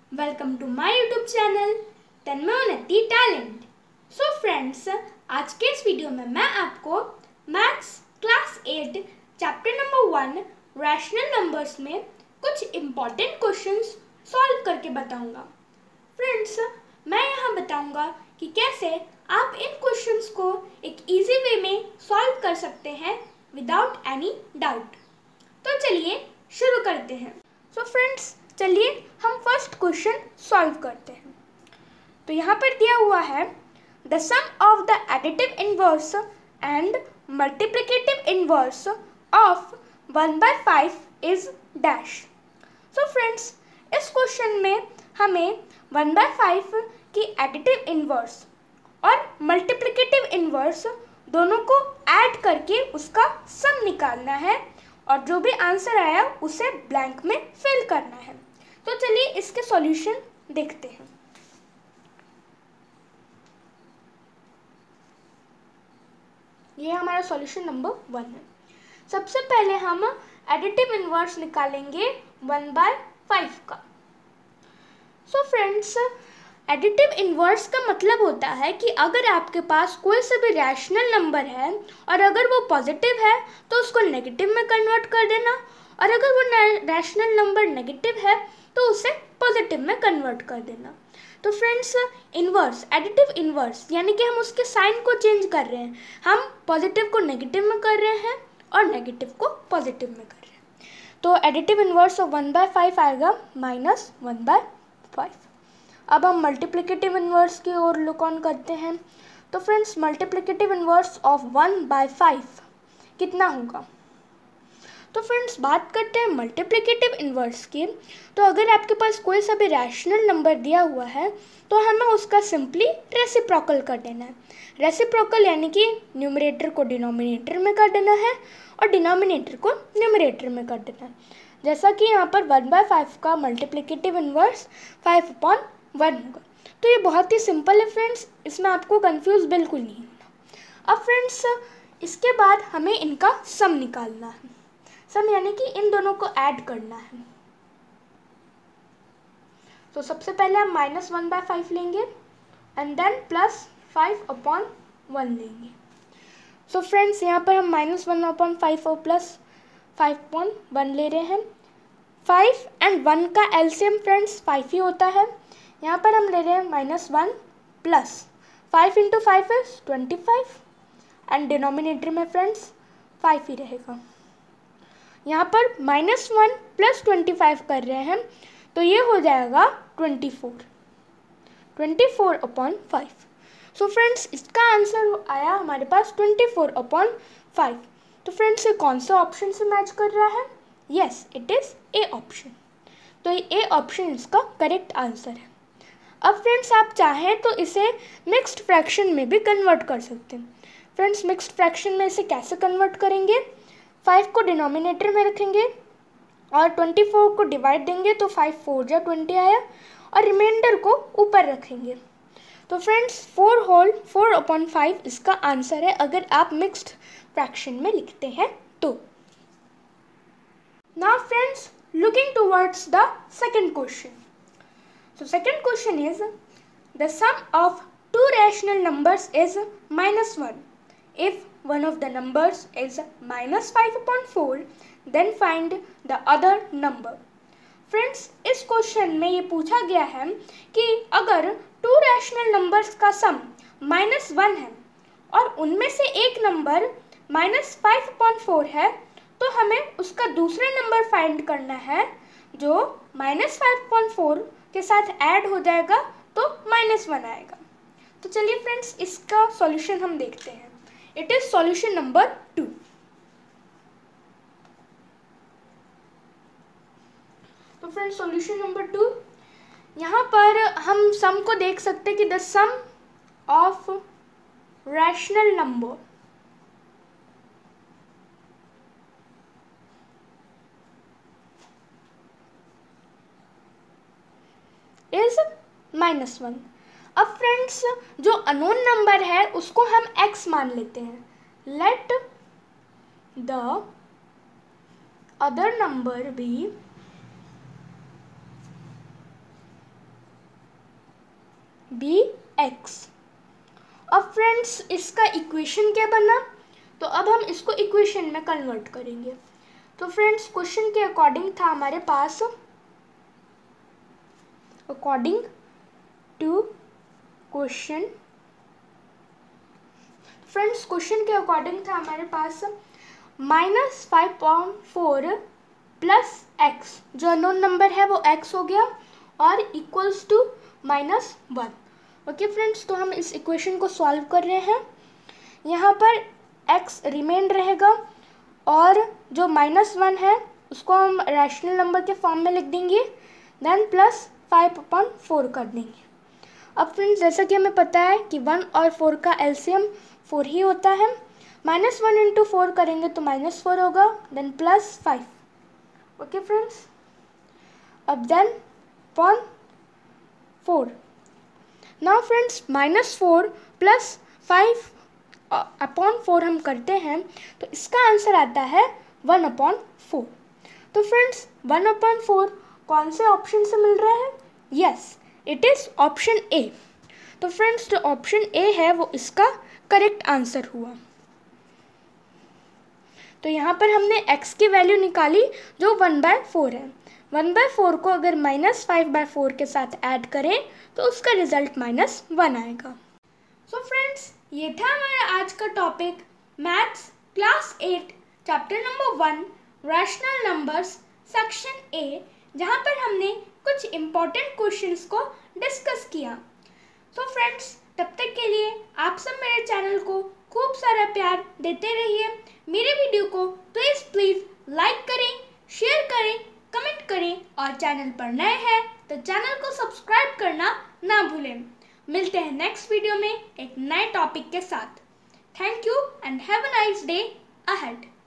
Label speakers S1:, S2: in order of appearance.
S1: Welcome to my YouTube channel Tanmayonnati talent. So friends, आज के इस वीडियो में मैं आपको maths class 8 chapter number 1 rational numbers में कुछ इम्पॉर्टेंट क्वेश्चंस सॉल्व करके बताऊंगा। फ्रेंड्स, मैं यहाँ बताऊंगा कि कैसे आप इन क्वेश्चंस को एक इजी वे में सॉल्व कर सकते हैं विदाउट एनी डाउट। तो चलिए शुरू करते हैं। सो फ्रेंड्स, चलिए हम फर्स्ट क्वेश्चन सॉल्व करते हैं। तो यहाँ पर दिया हुआ है the sum of the additive inverse and multiplicative inverse of 1/5 is dash. So friends, इस क्वेश्चन में हमें 1/5 की एडिटिव इनवर्स और मल्टीप्लिकेटिव इनवर्स दोनों को ऐड करके उसका सम निकालना है और जो भी आंसर आया उसे ब्लैंक में फिल करना है। तो चलिए इसके सॉल्यूशन देखते हैं। ये हमारा सॉल्यूशन नंबर 1 है। सबसे पहले हम एडिटिव इनवर्स निकालेंगे 1/5 का। सो फ्रेंड्स, एडिटिव इनवर्स का मतलब होता है कि अगर आपके पास कोई सा भी रैशनल नंबर है और अगर वो पॉजिटिव है तो उसको नेगेटिव में कन्वर्ट कर देना, और अगर वो रैशनल नंबर नेगेटिव है तो उसे पॉजिटिव में कन्वर्ट कर देना। तो फ्रेंड्स, इनवर्स, एडिटिव इनवर्स यानी कि हम उसके साइन को चेंज कर रहे हैं। हम पॉजिटिव को नेगेटिव में कर रहे हैं और नेगेटिव को पॉजिटिव में कर रहे हैं। तो एडिटिव इनवर्स ऑफ 1/5 आएगा -1/5। अब हम मल्टीप्लिकेटिव इनवर्स की ओर लुक ऑन करते हैं। तो फ्रेंड्स, मल्टीप्लिकेटिव इनवर्स ऑफ 1/5 कितना होगा? तो फ्रेंड्स, बात करते हैं मल्टीप्लिकेटिव इनवर्स की। तो अगर आपके पास कोई सा भी रैशनल नंबर दिया हुआ है तो हमें उसका सिंपली रेसिप्रोकल कर देना है। रेसिप्रोकल यानी कि न्यूमरेटर को डिनोमिनेटर में कर देना है और डिनोमिनेटर को न्यूमरेटर में कर देना है। जैसा कि यहाँ पर 1/5 का मल्टीप्लिकेटिव इनवर्स 5/1 होगा। तो ये बहुत ही सिंपल है फ्रेंड्स, इसमें आपको कंफ्यूज बिल्कुल नहीं होना। अब फ्रेंड्स, इसके बाद हमें इनका सम निकालना है। सम यानी कि इन दोनों को ऐड करना है। तो सबसे पहले हम -1/5 लेंगे एंड देन +5/1 लेंगे। सो फ्रेंड्स, यहाँ पर हम -1/5 और +5/1 ले रहे हैं। 5 एंड 1 का एलसीएम फ्रेंड्स 5 ही होता है। यहाँ पर हम ले रहे हैं -1 प्लस 5 × 5 इज 25 एंड डिनोमिनेटर में फ्रेंड्स 5 ही रहेगा। यहाँ पर -1 + 25 कर रहे हैं तो ये हो जाएगा 24/5। सो फ्रेंड्स, इसका आंसर आया हमारे पास 24/5। तो फ्रेंड्स, ये कौन सा ऑप्शन से मैच कर रहा है? Yes, it is A option. तो ये ए ऑप्शन इसका करेक्ट आंसर है। अब फ्रेंड्स, आप चाहें तो इसे मिक्स्ड फ्रैक्शन में भी कन्वर्ट कर सकते हैं। फ्रेंड्स, मिक्स्ड फ्रैक्शन में इसे कैसे कन्वर्ट करेंगे? 5 को डिनोमिनेटर में रखेंगे और 24 को डिवाइड देंगे तो 5 4 जा 20 आया और रिमाइंडर को ऊपर रखेंगे। तो फ्रेंड्स, 4/5 इसका आंसर है अगर आप मिक्स्ड फ्रैक्शन में लिखते हैं तो। Now friends, looking towards the second question. So second question is the sum of two rational numbers is -1. If one of the numbers is -5/4, then find the other number. Friends, इस question में ये पूछा गया है कि अगर to rational numbers का सम -1 है और उनमें से एक नंबर -5/4 है तो हमें उसका दूसरा नंबर फाइंड करना है जो -5/4 के साथ ऐड हो जाएगा तो -1 आएगा। तो चलिए फ्रेंड्स, इसका सॉल्यूशन हम देखते हैं। It is solution number 2। तो फ्रेंड्स, सॉल्यूशन नंबर 2, यहाँ पर हम सम को देख सकते हैं कि the sum of rational number is -1। अब फ्रेंड्स, जो अननोन नंबर है उसको हम x मान लेते हैं। Let the other number be be x. अब फ्रेंड्स इसका इक्वेशन क्या बना, तो अब हम इसको इक्वेशन में कन्वर्ट करेंगे। तो फ्रेंड्स क्वेश्चन के अकॉर्डिंग था हमारे पास, according to question, friends question के अकॉर्डिंग था हमारे पास -5/4 प्लस एक्स, जो अननोन नंबर है वो एक्स हो गया, और इक्वल्स टू -1। ओके फ्रेंड्स, तो हम इस इक्वेशन को सॉल्व कर रहे हैं। यहाँ पर एक्स रिमेन रहेगा और जो -1 है उसको हम रैशनल नंबर के फॉर्म में लिख देंगे, देन प्लस 5/4 कर देंगे। अब फ्रेंड्स जैसा कि हमें पता है कि 1 और 4 का एलसीएम 4 ही होता है, -1 इंटू 4 करेंगे तो -4 होगा, देन प्लस 5। ओके फ्रेंड्स, अब then upon 4। Now friends -4 plus 5 upon 4 हम करते हैं तो इसका आंसर आता है 1/4। तो फ्रेंड्स 1/4 कौन से ऑप्शन से मिल रहा है? Yes, it is option A. तो फ्रेंड्स जो ऑप्शन ए है वो इसका करेक्ट आंसर हुआ। तो यहाँ पर हमने x की वैल्यू निकाली जो 1/4 है। 1/4 को अगर -5/4 के साथ ऐड करें तो उसका रिजल्ट -1 आएगा। सो फ्रेंड्स ये था हमारा आज का topic, maths class 8 chapter number 1 rational numbers section A, जहाँ पर हमने कुछ इम्पोर्टेंट क्वेश्चंस को डिस्कस किया। सो फ्रेंड्स तब तक के लिए आप सब मेरे चैनल को खूब सारा प्यार देते रहिए। मेरे वीडियो को प्लीज़ लाइक करें, शेयर करें, कमेंट करें, और चैनल पर नए हैं तो चैनल को सब्सक्राइब करना ना भूलें। मिलते हैं नेक्स्ट वीडियो में एक नए टॉपिक के साथ। Thank you and have a nice day ahead.